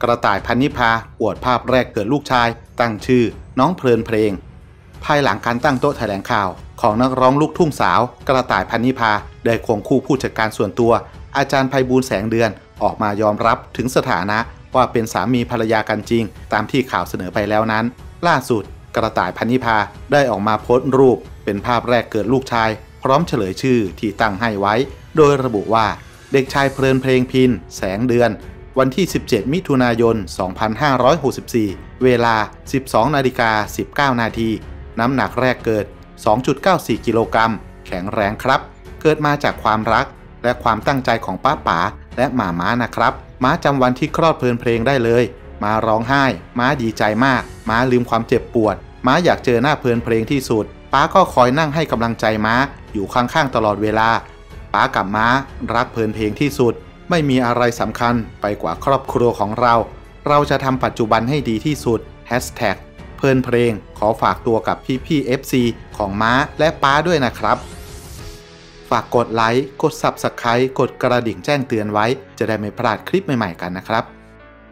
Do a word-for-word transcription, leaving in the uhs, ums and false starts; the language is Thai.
กระต่ายพันนิพาอวดภาพแรกเกิดลูกชายตั้งชื่อน้องเพลินเพลงภายหลังการตั้งโต๊ะแถลงข่าวของนักร้องลูกทุ่งสาวกระต่ายพันนิพาได้ควงคู่ผู้จัดการส่วนตัวอาจารย์ไพบูลย์แสงเดือนออกมายอมรับถึงสถานะว่าเป็นสามีภรรยากันจริงตามที่ข่าวเสนอไปแล้วนั้นล่าสุดกระต่ายพันนิพาได้ออกมาโพสต์รูปเป็นภาพแรกเกิดลูกชายพร้อมเฉลยชื่อที่ตั้งให้ไว้โดยระบุว่าเด็กชายเพลินเพลงพินแสงเดือนวันที่สิบเจ็ดมิถุนายนสองพันห้าร้อยหกสิบสี่เวลา สิบสองนาฬิกาสิบเก้านาทีน้ำหนักแรกเกิด สองจุดเก้าสี่ กิโลกรัมแข็งแรงครับเกิดมาจากความรักและความตั้งใจของป้าป๋าและหม่าม้านะครับม้าจำวันที่คลอดเพลินเพลงได้เลยม้าร้องไห้ม้าดีใจมากม้าลืมความเจ็บปวดม้าอยากเจอหน้าเพลินเพลงที่สุดป้าก็คอยนั่งให้กำลังใจม้าอยู่ข้างๆตลอดเวลาป้ากับม้ารักเพลินเพลงที่สุดไม่มีอะไรสำคัญไปกว่าครอบครัวของเราเราจะทำปัจจุบันให้ดีที่สุดแฮชแท็กเพลินเพลงขอฝากตัวกับพี่ๆ เอฟ ซี ของม้าและป้าด้วยนะครับฝากกดไลค์กด ซับสไครบ์ กดกระดิ่งแจ้งเตือนไว้จะได้ไม่พลาดคลิปใหม่ๆกันนะครับ